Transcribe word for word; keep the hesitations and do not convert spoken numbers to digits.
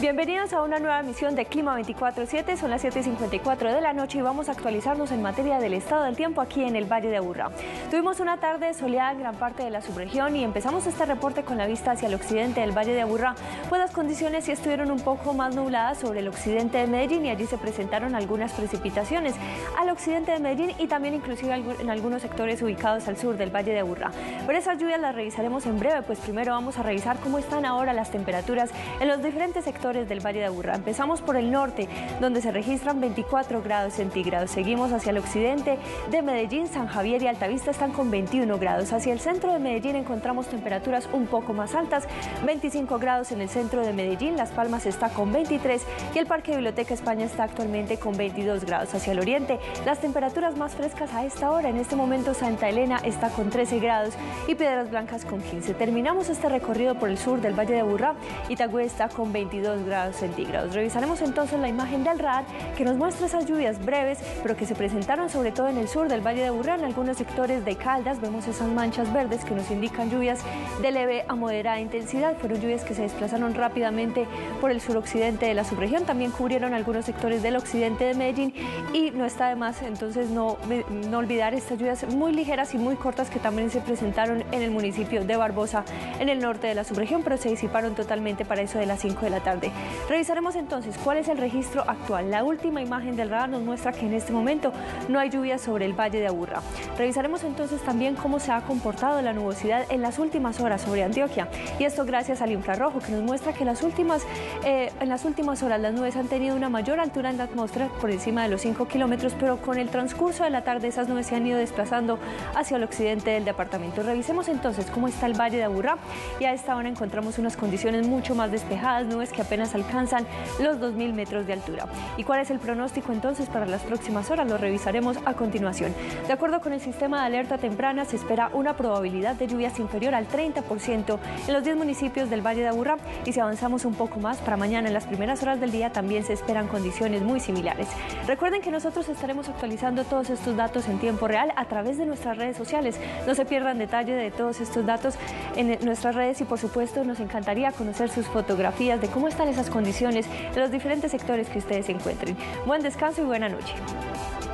Bienvenidos a una nueva emisión de Clima veinticuatro siete, son las siete y cincuenta y cuatro de la noche y vamos a actualizarnos en materia del estado del tiempo aquí en el Valle de Aburrá. Tuvimos una tarde soleada en gran parte de la subregión y empezamos este reporte con la vista hacia el occidente del Valle de Aburrá, pues las condiciones sí estuvieron un poco más nubladas sobre el occidente de Medellín y allí se presentaron algunas precipitaciones al occidente de Medellín y también inclusive en algunos sectores ubicados al sur del Valle de Aburrá. Pero esas lluvias las revisaremos en breve, pues primero vamos a revisar cómo están ahora las temperaturas en los diferentes sectores del Valle de Aburrá. Empezamos por el norte, donde se registran veinticuatro grados centígrados. Seguimos hacia el occidente de Medellín, San Javier y Altavista están con veintiuno grados. Hacia el centro de Medellín encontramos temperaturas un poco más altas, veinticinco grados en el centro de Medellín, Las Palmas está con veintitrés y el Parque Biblioteca España está actualmente con veintidós grados. Hacia el oriente, las temperaturas más frescas a esta hora, en este momento Santa Elena está con trece grados y Piedras Blancas con quince. Terminamos este recorrido por el sur del Valle de Aburrá, Itagüí está con veintidós grados centígrados. Revisaremos entonces la imagen del radar que nos muestra esas lluvias breves, pero que se presentaron sobre todo en el sur del Valle de Aburrá, en algunos sectores de Caldas. Vemos esas manchas verdes que nos indican lluvias de leve a moderada intensidad. Fueron lluvias que se desplazaron rápidamente por el suroccidente de la subregión, también cubrieron algunos sectores del occidente de Medellín y no está de más entonces no, no olvidar estas lluvias muy ligeras y muy cortas que también se presentaron en el municipio de Barbosa, en el norte de la subregión, pero se disiparon totalmente para eso de las cinco de la tarde. Revisaremos entonces cuál es el registro actual. La última imagen del radar nos muestra que en este momento no hay lluvias sobre el Valle de Aburrá. Revisaremos entonces también cómo se ha comportado la nubosidad en las últimas horas sobre Antioquia, y esto gracias al infrarrojo que nos muestra que las últimas, eh, en las últimas horas las nubes han tenido una mayor altura en la atmósfera por encima de los cinco kilómetros, pero con el transcurso de la tarde esas nubes se han ido desplazando hacia el occidente del departamento. Revisemos entonces cómo está el Valle de Aburrá, y a esta hora encontramos unas condiciones mucho más despejadas, nubes que apenas alcanzan los dos mil metros de altura. ¿Y cuál es el pronóstico entonces para las próximas horas? Lo revisaremos a continuación. De acuerdo con el sistema de alerta temprana, se espera una probabilidad de lluvias inferior al treinta por ciento en los diez municipios del Valle de Aburrá, y si avanzamos un poco más, para mañana en las primeras horas del día también se esperan condiciones muy similares. Recuerden que nosotros estaremos actualizando todos estos datos en tiempo real a través de nuestras redes sociales. No se pierdan detalle de todos estos datos en nuestras redes y por supuesto nos encantaría conocer sus fotografías de cómo están esas condiciones de los diferentes sectores que ustedes se encuentren. Buen descanso y buena noche.